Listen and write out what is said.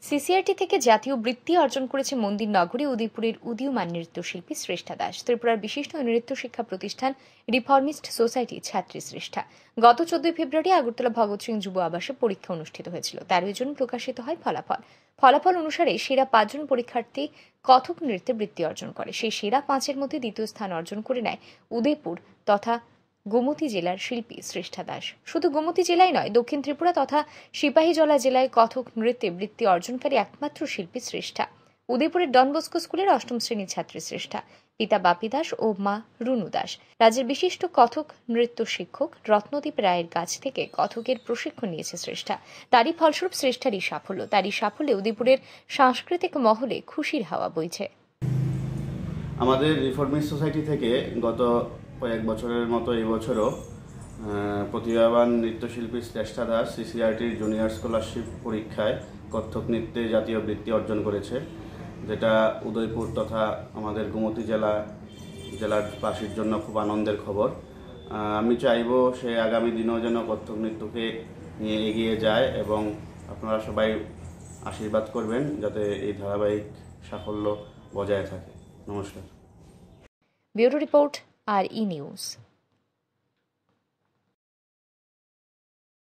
সিসিআরটি থেকে জাতীয় বৃত্তি অর্জন করেছে মন্দির নগরী উদয়পুরের উদীয়মান নৃত্যশিল্পী শ্রেষ্ঠা দাস। ত্রিপুরার বিশিষ্ট নৃত্য শিক্ষা প্রতিষ্ঠান রিফর্মিস্ট সোসাইটি ছাত্রী শ্রেষ্ঠা। গত 14 ফেব্রুয়ারি আগরতলা ভগৎ সিং যুব আবাসে পরীক্ষা অনুষ্ঠিত হয়েছিল। 13 জুন প্রকাশিত হয় ফলাফল অনুসারে সেরা 5 জন পরীক্ষার্থী কথক নৃত্যে বৃত্তি অর্জন করে। সেই সেরা 5-এর মধ্যে দ্বিতীয় স্থান অর্জন করে নেয় উদয়পুর তথা গোমতী জেলার শিল্পী শ্রেষ্ঠা দাস। শুধু গোমতী জেলায় নয়, দক্ষিণ ত্রিপুরা তথা সিপাহীজলা জেলায় কথক নৃত্যে বৃত্তি অর্জনকারী একমাত্র শিল্পী শ্রেষ্ঠা। উদয়পুরের ডন বস্কো স্কুলের 8ম শ্রেণীর ছাত্রী শ্রেষ্ঠা। পিতা বাপি দাস ও মা রুনু দাস। রাজ্যের বিশিষ্ট কথক নৃত্য শিক্ষক রত্নদীপ রায়ের কাছ থেকে কথকের প্রশিক্ষণ নিয়েছে শ্রেষ্ঠা। তারই ফলস্বরূপ শ্রেষ্ঠারই সাফল্য। তারই সাফল্যে উদয়পুরের সাংস্কৃতিক মহলে খুশির হাওয়া বইছে। আমাদের রিফর্মিস্ট সোসাইটি থেকে গত কয়েক বছরের মতো এই বছরও প্রতিভাবান নৃত্যশিল্পী শ্রেষ্ঠা দাস সিসিআরটির জুনিয়র স্কলারশিপ পরীক্ষায় কত্থক নৃত্যে জাতীয় বৃত্তি অর্জন করেছে, যেটা উদয়পুর তথা আমাদের গোমতী জেলাবাসীর জন্য খুব আনন্দের খবর। আমি চাইব সে আগামী দিনেও যেন কত্থক নৃত্যকে নিয়ে এগিয়ে যায় এবং আপনারা সবাই আশীর্বাদ করবেন যাতে এই ধারাবাহিক সাফল্য বজায় থাকে। নমস্কার। Bureau report, RE news.